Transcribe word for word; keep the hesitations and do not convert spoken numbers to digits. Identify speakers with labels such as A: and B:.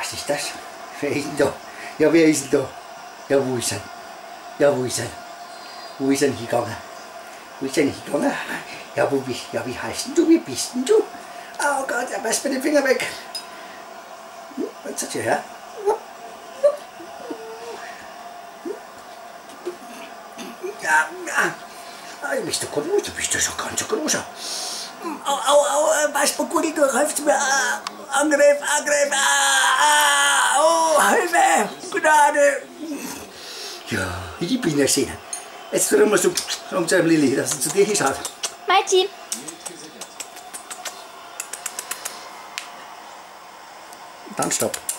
A: Was ist das? Wer ist denn da? Ja, wer ist denn da? Ja, wo ist er? Ja, wo ist er? Wo ist er denn gegangen? Wo ist er denn gegangen? Ja, wo bist ja, wie heißt denn du? Wie bist denn du? Oh Gott, er beißt mir den Finger weg. Hm, jetzt hat er her. Ja, ja. Ah, du bist doch groß, du bist doch schon ganz so groß. Au, au, au, Weißbogudi, du greifst mir. Ah, Angriff, Angriff. Ah, oh, Hilfe, Gnade. Ja, die Biene sehen. Jetzt tun wir so um zu einem Lilli, dass sie zu dir hinschaut.
B: Meiti.
A: Dann stopp.